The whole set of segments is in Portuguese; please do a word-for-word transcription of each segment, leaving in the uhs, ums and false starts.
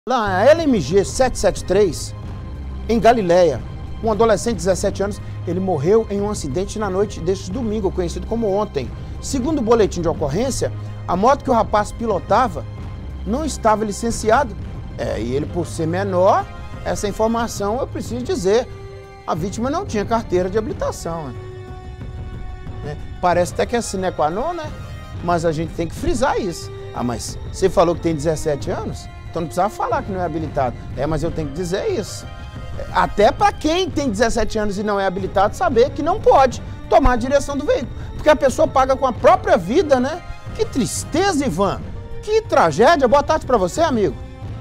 Lá, a L M G setecentos e setenta e três, em Galileia, um adolescente de dezessete anos, ele morreu em um acidente na noite deste domingo, conhecido como ontem. Segundo o boletim de ocorrência, a moto que o rapaz pilotava não estava licenciada. É, e ele, por ser menor, essa informação eu preciso dizer, a vítima não tinha carteira de habilitação. Né? É, parece até que é sine qua non, né? Mas a gente tem que frisar isso. Ah, mas você falou que tem dezessete anos? Então não precisava falar que não é habilitado. É, mas eu tenho que dizer isso. Até para quem tem dezessete anos e não é habilitado saber que não pode tomar a direção do veículo. Porque a pessoa paga com a própria vida, né? Que tristeza, Ivan. Que tragédia. Boa tarde para você, amigo.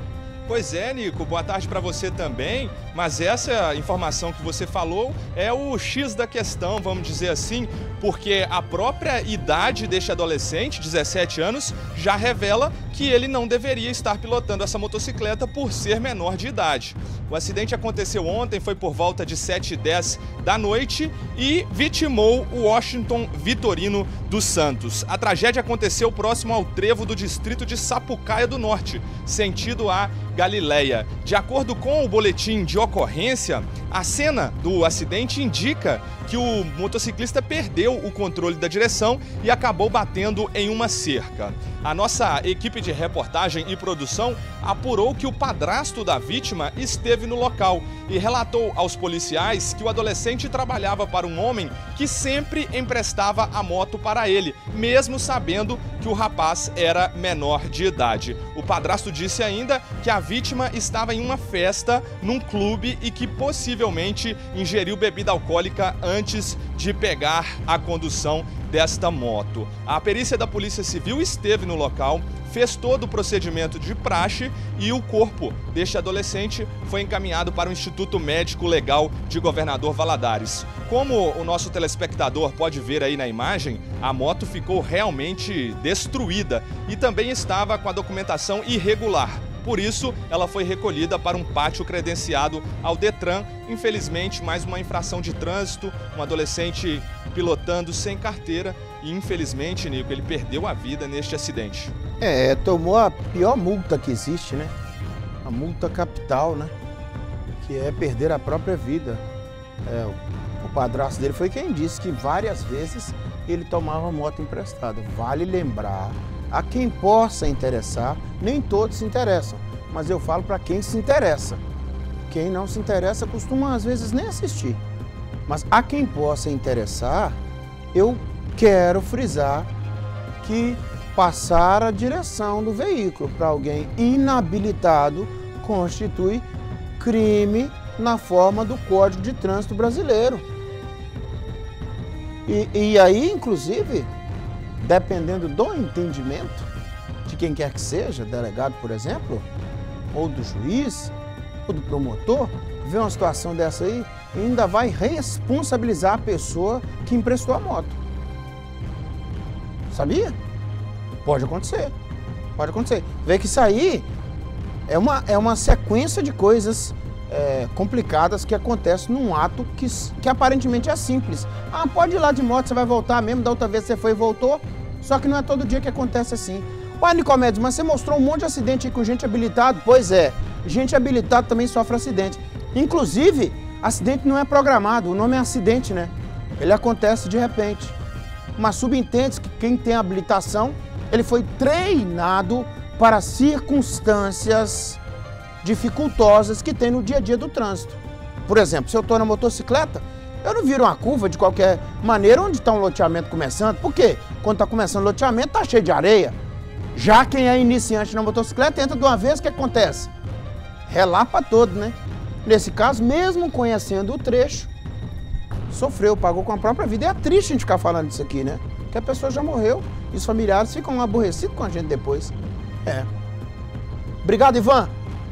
Pois é, Nico, boa tarde para você também, mas essa informação que você falou é o X da questão, vamos dizer assim, porque a própria idade deste adolescente, dezessete anos, já revela que ele não deveria estar pilotando essa motocicleta por ser menor de idade. O acidente aconteceu ontem, foi por volta de sete e dez da noite e vitimou o Washington Vitorino dos Santos. A tragédia aconteceu próximo ao trevo do distrito de Sapucaia do Norte, sentido a Galileia. De acordo com o boletim de ocorrência, a cena do acidente indica que o motociclista perdeu o controle da direção e acabou batendo em uma cerca. A nossa equipe de reportagem e produção apurou que o padrasto da vítima esteve no local e relatou aos policiais que o adolescente trabalhava para um homem que sempre emprestava a moto para ele, mesmo sabendo que o rapaz era menor de idade. O padrasto disse ainda que a vítima estava em uma festa num clube e que possivelmente ingeriu bebida alcoólica antes de pegar a condução desta moto. A perícia da Polícia Civil esteve no local, fez todo o procedimento de praxe e o corpo deste adolescente foi encaminhado para o Instituto Médico Legal de Governador Valadares. Como o nosso telespectador pode ver aí na imagem, a moto ficou realmente destruída e também estava com a documentação irregular. Por isso, ela foi recolhida para um pátio credenciado ao Detran. Infelizmente, mais uma infração de trânsito, um adolescente pilotando sem carteira e, infelizmente, Nico, ele perdeu a vida neste acidente. É, tomou a pior multa que existe, né? A multa capital, né? Que é perder a própria vida. É, o padrasto dele foi quem disse que várias vezes ele tomava moto emprestada. Vale lembrar, a quem possa interessar, nem todos se interessam, mas eu falo para quem se interessa. Quem não se interessa costuma às vezes nem assistir. Mas a quem possa interessar, eu quero frisar que passar a direção do veículo para alguém inabilitado constitui crime na forma do Código de Trânsito Brasileiro. E, e aí, inclusive, dependendo do entendimento de quem quer que seja, delegado, por exemplo, ou do juiz, ou do promotor, vê uma situação dessa aí e ainda vai responsabilizar a pessoa que emprestou a moto. Sabia? Pode acontecer. Pode acontecer. Vê que isso aí é uma, é uma sequência de coisas é, complicadas que acontecem num ato que, que aparentemente é simples. Ah, pode ir lá de moto, você vai voltar mesmo, da outra vez você foi e voltou. Só que não é todo dia que acontece assim. Ué, Nicomedes, mas você mostrou um monte de acidente aí com gente habilitada? Pois é, gente habilitada também sofre acidente. Inclusive, acidente não é programado, o nome é acidente, né? Ele acontece de repente. Mas subentende que quem tem habilitação, ele foi treinado para circunstâncias dificultosas que tem no dia a dia do trânsito. Por exemplo, se eu estou na motocicleta, eu não viro uma curva de qualquer maneira onde está um loteamento começando. Por quê? Quando está começando o loteamento, está cheio de areia. Já quem é iniciante na motocicleta entra de uma vez, o que acontece? Relapa todo, né? Nesse caso, mesmo conhecendo o trecho, sofreu, pagou com a própria vida. E é triste a gente ficar falando disso aqui, né? Que a pessoa já morreu e os familiares ficam aborrecidos com a gente depois. É. Obrigado, Ivan.